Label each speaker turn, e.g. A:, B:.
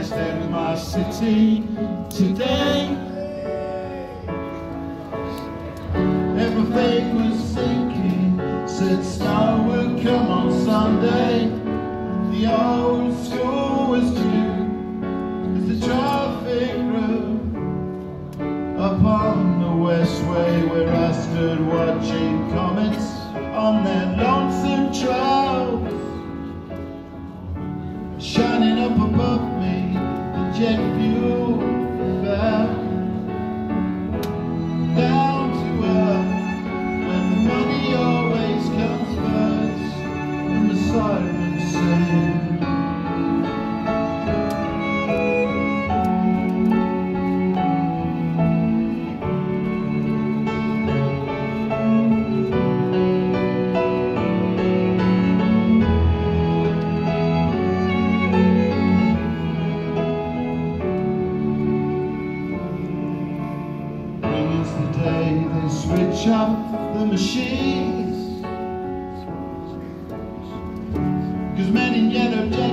A: Christ in my city today. Every faith was sinking, said snow would come on Sunday. The old school was due as the traffic grew upon the Westway, where I stood watching comets on their lonesome trails. Shining up above me, the jet fuel fell down to earth, when the money always comes first, and the sirens sing. They switch up the machines, 'cause men in yellow